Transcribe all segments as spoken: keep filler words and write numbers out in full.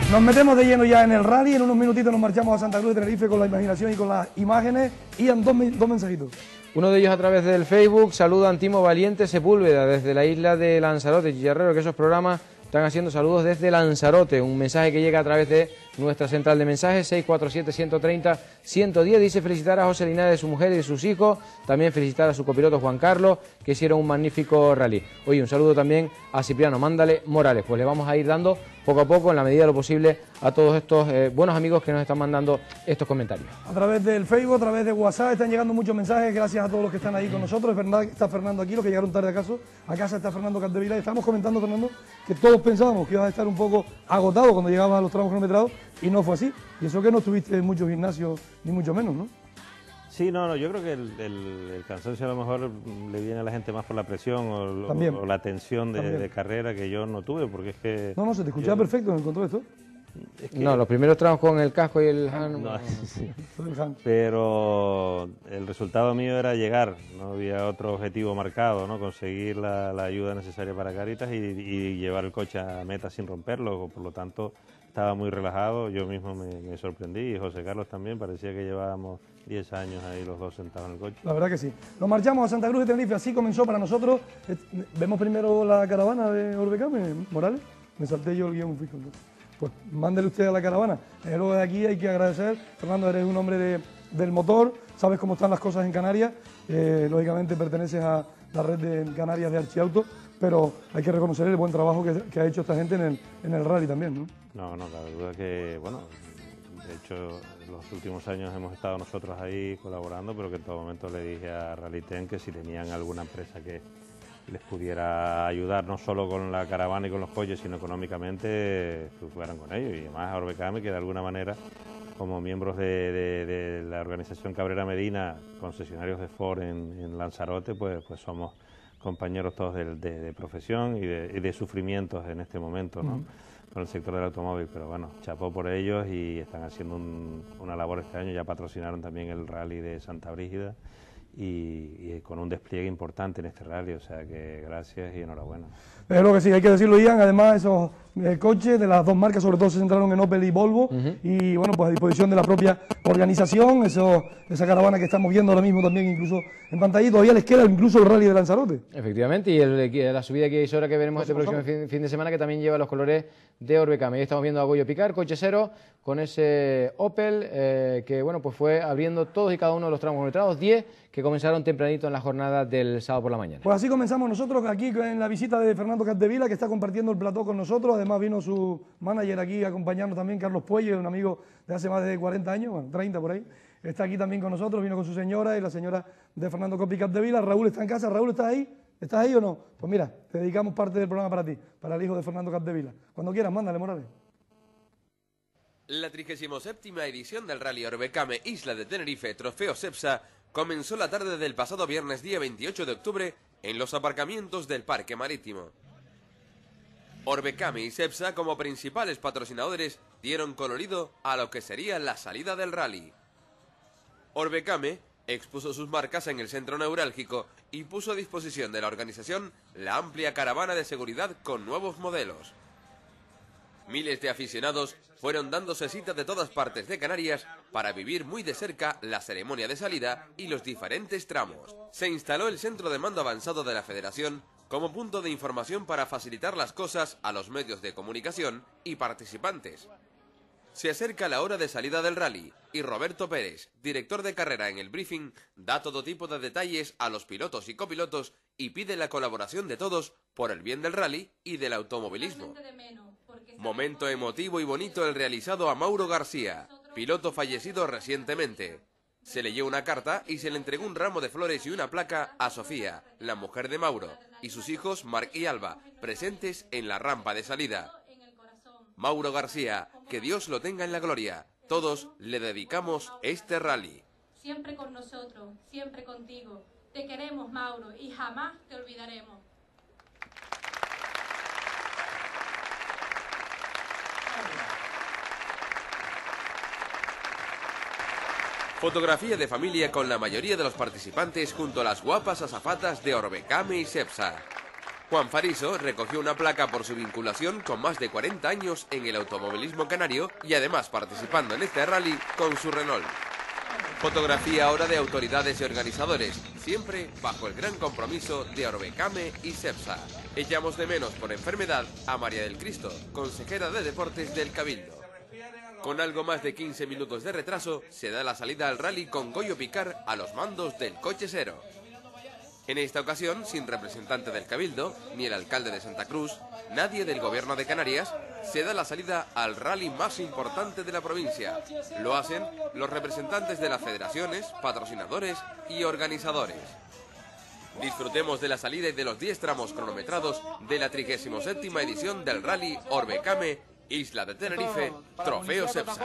Nos metemos de lleno ya en el rally, en unos minutitos nos marchamos a Santa Cruz de Tenerife con la imaginación y con las imágenes. Ian, dos, dos mensajitos. Uno de ellos a través del Facebook, saluda Antimo Valiente Sepúlveda desde la isla de Lanzarote, Chicharrero, que esos programas están haciendo saludos desde Lanzarote. Un mensaje que llega a través de nuestra central de mensajes, seis cuatro siete, uno tres cero, uno uno cero. Dice felicitar a José Linares, de su mujer y de sus hijos. También felicitar a su copiloto Juan Carlos, que hicieron un magnífico rally. Oye, un saludo también a Cipriano Mándale Morales. Pues le vamos a ir dando poco a poco, en la medida de lo posible, a todos estos eh, buenos amigos que nos están mandando estos comentarios. A través del Facebook, a través de WhatsApp, están llegando muchos mensajes. Gracias a todos los que están ahí con nosotros. Es verdad que está Fernando aquí, los que llegaron tarde a casa. A casa está Fernando Capdevila. Y estamos comentando, Fernando, que todos pensábamos que ibas a estar un poco agotado cuando llegabas a los tramos cronometrados, y no fue así. Y eso que no estuviste en muchos gimnasios, ni mucho menos, ¿no? Sí, no, no, yo creo que el, el, el cansancio a lo mejor le viene a la gente más por la presión o, o, o la tensión de, de carrera, que yo no tuve, porque es que... No, no, se te escuchaba yo... perfecto en el control esto. Es que... No, los primeros tramos con el casco y el Han... No, sí. Pero el resultado mío era llegar, no había otro objetivo marcado, ¿no? Conseguir la, la ayuda necesaria para Cáritas y, y llevar el coche a meta sin romperlo, por lo tanto estaba muy relajado, yo mismo me, me sorprendí, y José Carlos también, parecía que llevábamos diez años ahí los dos sentados en el coche. La verdad que sí. Nos marchamos a Santa Cruz de Tenerife, así comenzó para nosotros. Vemos primero la caravana de Orbecame, Morales. Me salté yo el guión fijo. Pues mándele usted a la caravana. Luego de aquí hay que agradecer. Fernando, eres un hombre de, del motor, sabes cómo están las cosas en Canarias. Eh, lógicamente perteneces a la red de Canarias de Archiauto, pero hay que reconocer el buen trabajo que, que ha hecho esta gente en el, en el rally también, ¿no? No, no, la verdad que, bueno, de hecho, en los últimos años hemos estado nosotros ahí colaborando, pero que en todo momento le dije a Rallyten que si tenían alguna empresa que les pudiera ayudar, no solo con la caravana y con los coches, sino económicamente, que fueran con ellos. Y además a Orbecame, que de alguna manera, como miembros de, de, de la organización Cabrera Medina, concesionarios de Ford en, en Lanzarote, pues, pues somos compañeros todos de, de, de profesión y de, y de sufrimientos en este momento, ¿no? Uh-huh. Con el sector del automóvil, pero bueno, chapó por ellos y están haciendo un, una labor este año. Ya patrocinaron también el rally de Santa Brígida y, y con un despliegue importante en este rally, o sea que gracias y enhorabuena. Es lo que sí, hay que decirlo, Ian. Además, esos eh, coches de las dos marcas, sobre todo se centraron en Opel y Volvo, uh-huh. y bueno, pues a disposición de la propia organización, eso, esa caravana que estamos viendo ahora mismo también incluso en pantalla, todavía les queda incluso el rally de Lanzarote. Efectivamente, y el, la subida que hizo ahora que veremos este próximo fin, fin de semana, que también lleva los colores de Orbecame. Ahí estamos viendo a Goyo Picar, coche cero, con ese Opel, eh, que bueno, pues fue abriendo todos y cada uno de los tramos cronometrados, diez que comenzaron tempranito en la jornada del sábado por la mañana. Pues así comenzamos nosotros aquí en la visita de Fernando Capdevila, que está compartiendo el plató con nosotros. Además vino su manager aquí a acompañarnos también, Carlos Puelle, un amigo de hace más de cuarenta años, bueno, treinta por ahí. Está aquí también con nosotros, vino con su señora y la señora de Fernando Copi Capdevila. Raúl está en casa. Raúl, ¿estás ahí? ¿Estás ahí o no? Pues mira, te dedicamos parte del programa para ti, para el hijo de Fernando Capdevila. Cuando quieras, mándale, Morales. La trigésima séptima edición del Rally Orbecame Isla de Tenerife Trofeo Cepsa comenzó la tarde del pasado viernes día veintiocho de octubre en los aparcamientos del Parque Marítimo. Orbecame y Cepsa, como principales patrocinadores, dieron colorido a lo que sería la salida del rally. Orbecame expuso sus marcas en el centro neurálgico y puso a disposición de la organización la amplia caravana de seguridad con nuevos modelos. Miles de aficionados fueron dándose cita de todas partes de Canarias para vivir muy de cerca la ceremonia de salida y los diferentes tramos. Se instaló el centro de mando avanzado de la Federación como punto de información para facilitar las cosas a los medios de comunicación y participantes. Se acerca la hora de salida del rally y Roberto Pérez, director de carrera en el briefing, da todo tipo de detalles a los pilotos y copilotos y pide la colaboración de todos por el bien del rally y del automovilismo. Momento emotivo y bonito el realizado a Mauro García, piloto fallecido recientemente. Se leyó una carta y se le entregó un ramo de flores y una placa a Sofía, la mujer de Mauro, y sus hijos Marc y Alba, presentes en la rampa de salida. Mauro García, que Dios lo tenga en la gloria. Todos le dedicamos este rally. Siempre con nosotros, siempre contigo. Te queremos, Mauro, y jamás te olvidaremos. Fotografía de familia con la mayoría de los participantes junto a las guapas azafatas de Orbecame y Cepsa. Juan Fariso recogió una placa por su vinculación con más de cuarenta años en el automovilismo canario y además participando en este rally con su Renault. Fotografía ahora de autoridades y organizadores, siempre bajo el gran compromiso de Orbecame y Cepsa. Echamos de menos por enfermedad a María del Cristo, consejera de Deportes del Cabildo. Con algo más de quince minutos de retraso, se da la salida al rally con Goyo Picar a los mandos del coche cero. En esta ocasión, sin representante del Cabildo, ni el alcalde de Santa Cruz, nadie del Gobierno de Canarias, se da la salida al rally más importante de la provincia. Lo hacen los representantes de las federaciones, patrocinadores y organizadores. Disfrutemos de la salida y de los diez tramos cronometrados de la trigésima séptima edición del rally Orbecame, Isla de Tenerife, Trofeo Cepsa.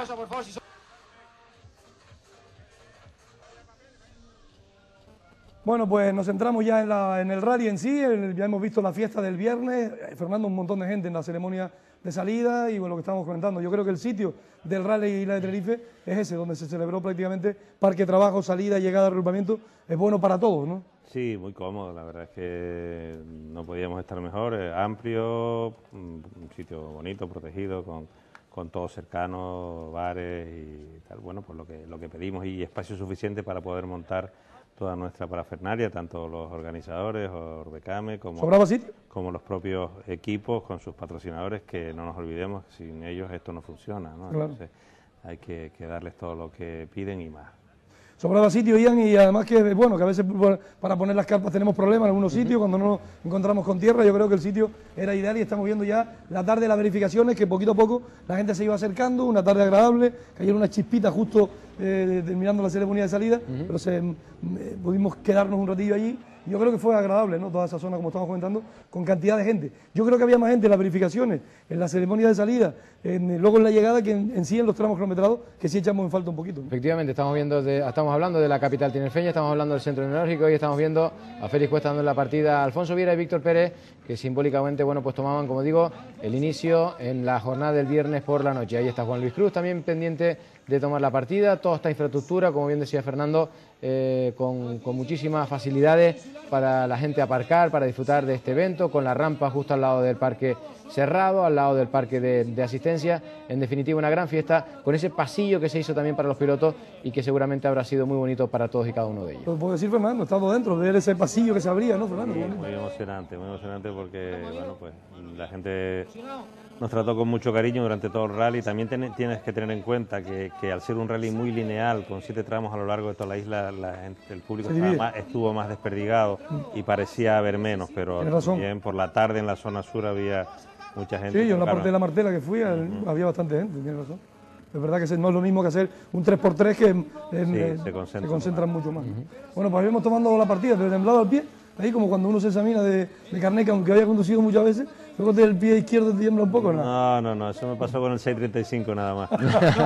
Bueno, pues nos centramos ya en, la, en el rally en sí, el, ya hemos visto la fiesta del viernes, Fernando, un montón de gente en la ceremonia de salida y bueno, lo que estamos comentando. Yo creo que el sitio del rally Isla de Tenerife es ese, donde se celebró prácticamente parque, trabajo, salida, llegada, agrupamiento, es bueno para todos, ¿no? Sí, muy cómodo, la verdad es que no podíamos estar mejor, es amplio, un sitio bonito, protegido, con, con todo cercano, bares y tal, bueno, pues lo que, lo que pedimos y espacio suficiente para poder montar toda nuestra parafernalia, tanto los organizadores, Orbecame, como, ¿Sobraba sitio? como los propios equipos con sus patrocinadores, que no nos olvidemos, sin ellos esto no funciona, ¿no? Claro. Entonces hay que, que darles todo lo que piden y más. Sobraba sitio, Ian, y además que, bueno, que a veces para poner las carpas tenemos problemas en algunos sitios, cuando no nos encontramos con tierra. Yo creo que el sitio era ideal y estamos viendo ya la tarde de las verificaciones, que poquito a poco la gente se iba acercando, una tarde agradable, cayeron unas chispitas justo eh, terminando la ceremonia de salida, uh-huh. pero se, eh, pudimos quedarnos un ratillo allí. Yo creo que fue agradable, ¿no? Toda esa zona, como estamos comentando, con cantidad de gente. Yo creo que había más gente en las verificaciones, en la ceremonia de salida, en, luego en la llegada, que en, en sí en los tramos cronometrados, que sí echamos en falta un poquito, ¿no? Efectivamente, estamos viendo de, estamos hablando de la capital tinerfeña, estamos hablando del centro neurálgico y estamos viendo a Félix Cuesta dando la partida a Alfonso Viera y Víctor Pérez, que simbólicamente, bueno, pues tomaban, como digo, el inicio en la jornada del viernes por la noche. Ahí está Juan Luis Cruz, también pendiente de tomar la partida, toda esta infraestructura, como bien decía Fernando, eh, con, con muchísimas facilidades para la gente aparcar, para disfrutar de este evento, con la rampa justo al lado del parque cerrado, al lado del parque de, de asistencia. En definitiva, una gran fiesta, con ese pasillo que se hizo también para los pilotos y que seguramente habrá sido muy bonito para todos y cada uno de ellos. Pues puedo decir, Fernando, estamos dentro, ver ese pasillo que se abría, ¿no, Fernando? Sí, muy emocionante, muy emocionante porque, bueno, pues la gente nos trató con mucho cariño durante todo el rally. También ten, tienes que tener en cuenta que, que al ser un rally muy lineal, con siete tramos a lo largo de toda la isla, la gente, el público más, estuvo más desperdigado y parecía haber menos, pero también por la tarde en la zona sur había mucha gente. Sí, yo en la parte de la Martela que fui, uh-huh. había bastante gente, tienes razón. Es verdad que no es lo mismo que hacer un tres por tres, que en, sí, en, se, concentra se concentran más. mucho más. Uh-huh. Bueno, pues habíamos tomando la partida, de temblado al pie, ahí como cuando uno se examina de, de carnet, que aunque haya conducido muchas veces, luego del pie izquierdo te tiembla un poco, ¿no? No, no, no, eso me pasó con el seis treinta y cinco nada más.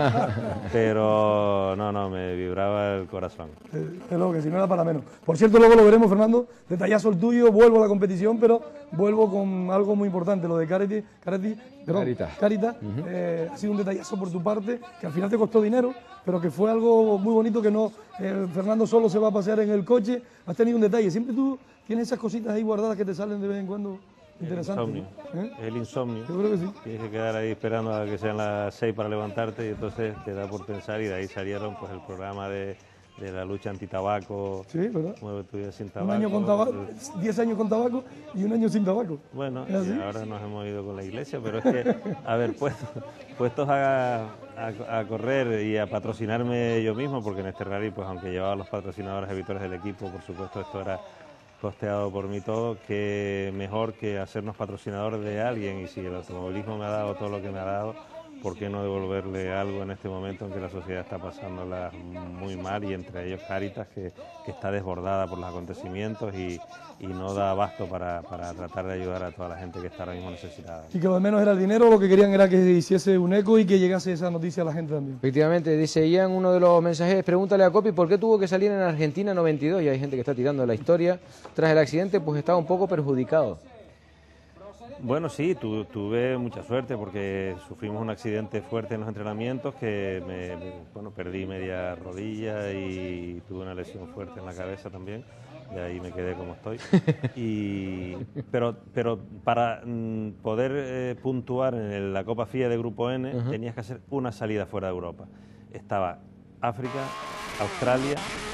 Pero no, no, me vibraba el corazón. Es lo que si no era para menos. Por cierto, luego lo veremos, Fernando, detallazo el tuyo, vuelvo a la competición, pero vuelvo con algo muy importante, lo de Carity, Carity, perdón, Carita. Carita, uh-huh. eh, ha sido un detallazo por tu parte, que al final te costó dinero, pero que fue algo muy bonito, que no, eh, Fernando solo se va a pasear en el coche, has tenido un detalle, siempre tú tienes esas cositas ahí guardadas que te salen de vez en cuando. Interesante. El insomnio. ¿no? ¿Eh? El insomnio. Yo creo que sí. Tienes que quedar ahí esperando a que sean las seis para levantarte y entonces te da por pensar y de ahí salieron pues el programa de, de la lucha antitabaco. Sí, ¿verdad? Mueve tu vida sin tabaco. Un año con tabaco, diez años con tabaco y un año sin tabaco. Bueno, y ahora nos hemos ido con la iglesia, pero es que, a ver, puestos, puestos a, a, a correr y a patrocinarme yo mismo, porque en este rally, pues aunque llevaba los patrocinadores habituales del equipo, por supuesto esto era costeado por mí todo, que mejor que hacernos patrocinadores de alguien, y si el automovilismo me ha dado todo lo que me ha dado, ¿por qué no devolverle algo en este momento en que la sociedad está pasándola muy mal, y entre ellos Cáritas, que, que está desbordada por los acontecimientos y, y no da abasto para, para tratar de ayudar a toda la gente que está ahora mismo necesitada? Y que lo de menos era el dinero, lo que querían era que hiciese un eco y que llegase esa noticia a la gente también. Efectivamente, dice Ian, uno de los mensajes, pregúntale a Copi por qué tuvo que salir en Argentina noventa y dos, y hay gente que está tirando la historia. Tras el accidente, pues estaba un poco perjudicado. Bueno, sí, tu, tuve mucha suerte porque sufrimos un accidente fuerte en los entrenamientos que me, me, bueno, perdí media rodilla y tuve una lesión fuerte en la cabeza también. y ahí me quedé como estoy. Y, pero, pero para mm, poder eh, puntuar en el- la Copa F I A de Grupo N, uh-huh. tenías que hacer una salida fuera de Europa. Estaba África, Australia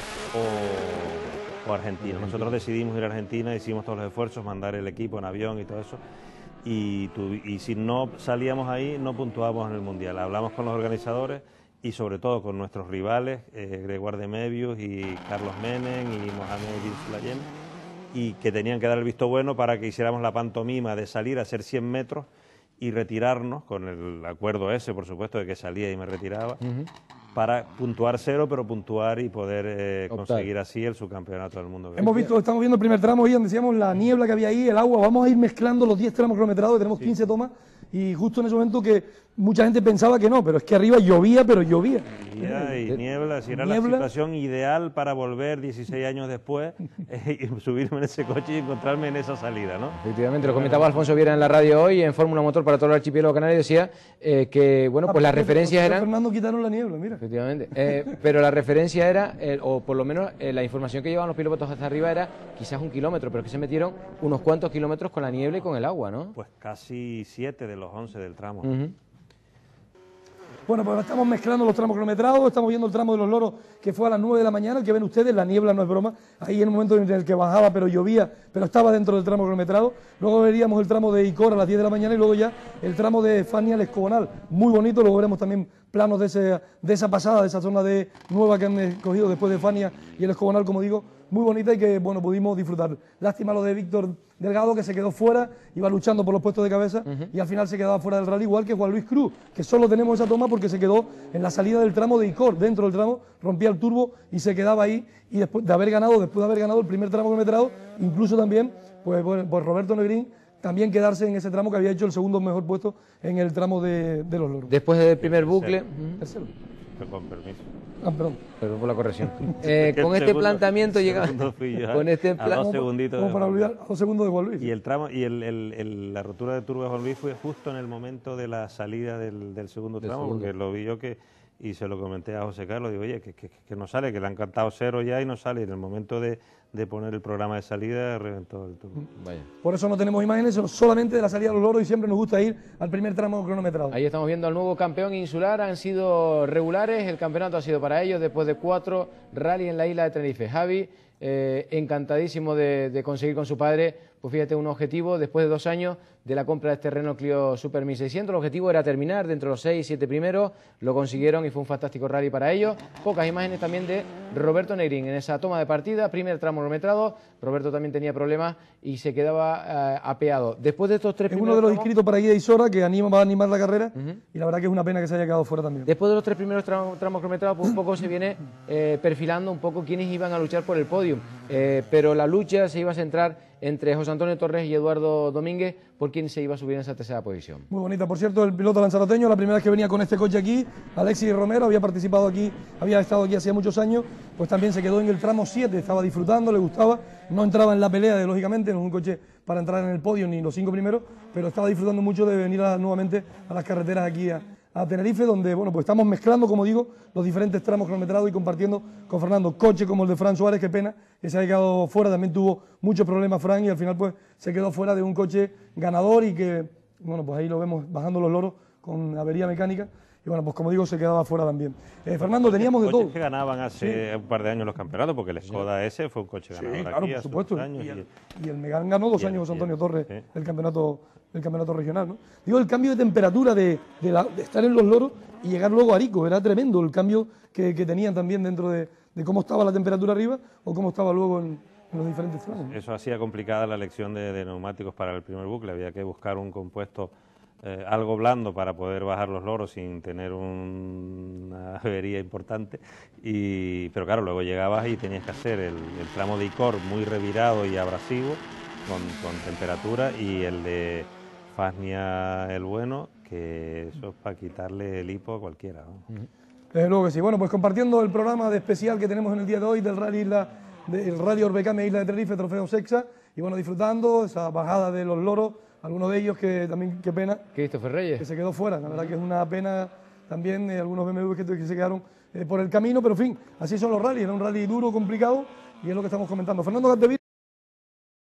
o, o Argentina. Nosotros decidimos ir a Argentina, hicimos todos los esfuerzos, mandar el equipo en avión y todo eso. Y, tu, y si no salíamos ahí, no puntuábamos en el Mundial. Hablamos con los organizadores y sobre todo con nuestros rivales, eh, Gregoire de Mebius y Carlos Menem y Mohamed Bin Sulayem, y que tenían que dar el visto bueno para que hiciéramos la pantomima de salir a hacer cien metros y retirarnos, con el acuerdo ese, por supuesto, de que salía y me retiraba, uh-huh. para puntuar cero, pero puntuar y poder eh, conseguir así el subcampeonato del mundo. Hemos visto, estamos viendo el primer tramo, Ian, decíamos la niebla que había ahí, el agua, vamos a ir mezclando los diez tramos cronometrados, tenemos sí. quince tomas, y justo en ese momento que mucha gente pensaba que no, pero es que arriba llovía, pero llovía. Llovía y niebla, si era niebla. La situación ideal para volver dieciséis años después eh, y subirme en ese coche y encontrarme en esa salida, ¿no? Efectivamente, lo comentaba Alfonso Viera en la radio hoy, en Fórmula Motor para todo el archipiélago canario, decía eh, que, bueno, pues ah, las referencias eran... Fernando quitaron la niebla, mira. Efectivamente, eh, pero la referencia era, eh, o por lo menos eh, la información que llevaban los pilotos hasta arriba era quizás un kilómetro, pero es que se metieron unos cuantos kilómetros con la niebla y con el agua, ¿no? Pues casi siete de los once del tramo. Uh-huh. Bueno, pues estamos mezclando los tramos cronometrados, estamos viendo el tramo de los loros que fue a las nueve de la mañana, el que ven ustedes, la niebla no es broma, ahí en el momento en el que bajaba pero llovía, pero estaba dentro del tramo cronometrado. Luego veríamos el tramo de Icor a las diez de la mañana y luego ya el tramo de Fania al Escobanal, muy bonito. Luego veremos también planos de, ese, de esa pasada, de esa zona de nueva que han escogido después de Fania y el Escobanal, como digo, muy bonita y que, bueno, pudimos disfrutar. Lástima lo de Víctor Delgado, que se quedó fuera, iba luchando por los puestos de cabeza uh-huh. y al final se quedaba fuera del rally, igual que Juan Luis Cruz, que solo tenemos esa toma porque se quedó en la salida del tramo de Icor, dentro del tramo, rompía el turbo y se quedaba ahí, y después de haber ganado, después de haber ganado el primer tramo cronometrado, incluso también, pues, bueno, pues Roberto Negrín, también quedarse en ese tramo que había hecho el segundo mejor puesto en el tramo de, de los loros. Después del primer bucle... Tercero. Tercero. Con permiso. Ah, perdón. Perdón por la corrección. Eh, con este segundo, planteamiento llega. Con este plan, a dos segunditos. Como para olvidar a dos segundos de Juan Luis. Y el tramo y el, el, el, la rotura de turbo de Juan Luis fue justo en el momento de la salida del, del segundo tramo, del segundo. Porque lo vi yo que y se lo comenté a José Carlos, digo, oye, que, que, que no sale, que le han cantado cero ya y no sale. Y en el momento de, de poner el programa de salida reventó el turbo. Vaya. Por eso no tenemos imágenes, solamente de la salida de los loros, y siempre nos gusta ir al primer tramo cronometrado. Ahí estamos viendo al nuevo campeón insular, han sido regulares, el campeonato ha sido para ellos después de cuatro rally en la isla de Tenerife. Javi, eh, encantadísimo de, de conseguir con su padre, pues fíjate, un objetivo después de dos años de la compra de este Renault Clio Super mil seiscientos. El objetivo era terminar dentro de los seis, siete primeros, lo consiguieron y fue un fantástico rally para ellos. Pocas imágenes también de Roberto Negrín en esa toma de partida, primer tramo cronometrado. Roberto también tenía problemas y se quedaba eh, apeado. Después de estos tres es primeros uno de los tramos, inscritos para Guía Isora, que anima, va a animar la carrera, uh-huh. y la verdad que es una pena que se haya quedado fuera también. Después de los tres primeros tramos, tramos cronometrados, pues un poco se viene eh, perfilando un poco quiénes iban a luchar por el podium, eh, pero la lucha se iba a centrar entre José Antonio Torres y Eduardo Domínguez por quién se iba a subir en esa tercera posición. Muy bonita, por cierto, el piloto lanzaroteño, la primera vez que venía con este coche aquí, Alexis Romero, había participado aquí, había estado aquí hacía muchos años, pues también se quedó en el tramo siete, estaba disfrutando, le gustaba, no entraba en la pelea, de, lógicamente, no es un coche para entrar en el podio ni los cinco primeros, pero estaba disfrutando mucho de venir a, nuevamente a las carreteras aquí a, a Tenerife, donde, bueno, pues estamos mezclando, como digo, los diferentes tramos cronometrados y compartiendo con Fernando. Coche como el de Fran Suárez, qué pena que se haya quedado fuera, también tuvo muchos problemas Fran y al final pues se quedó fuera de un coche ganador y que, bueno, pues ahí lo vemos bajando los loros con avería mecánica. Y bueno, pues como digo, se quedaba fuera también. Eh, Fernando, teníamos de todo. Que ganaban hace sí. un par de años los campeonatos, porque el Skoda sí. ese fue un coche ganador. Sí, claro, aquí por supuesto. Años y, el, y, y el Megán ganó dos años José Antonio el, Torres sí. el campeonato el campeonato regional, ¿no? Digo, el cambio de temperatura de, de, la, de estar en los loros y llegar luego a Arico, era tremendo el cambio que, que tenían también dentro de, de cómo estaba la temperatura arriba o cómo estaba luego en, en los diferentes tramos. Eso hacía complicada la elección de, de neumáticos para el primer bucle, había que buscar un compuesto Eh, algo blando para poder bajar los loros sin tener un, una avería importante, y, pero claro, luego llegabas y tenías que hacer el, el tramo de Icor muy revirado y abrasivo con, con temperatura, y el de Fania el bueno, que eso es para quitarle el hipo a cualquiera, ¿no? Desde luego que sí. Bueno, pues compartiendo el programa de especial que tenemos en el día de hoy del Rally Isla, del Rally Orbecame Isla de Tenerife, Trofeo Sexa, y bueno, disfrutando esa bajada de los loros. Algunos de ellos que también, qué pena, Christopher Reyes, que se quedó fuera. La verdad que es una pena también, eh, algunos B M W que, que se quedaron eh, por el camino, pero en fin, así son los rallies. Era un rally duro, complicado, y es lo que estamos comentando. Fernando Capdevila.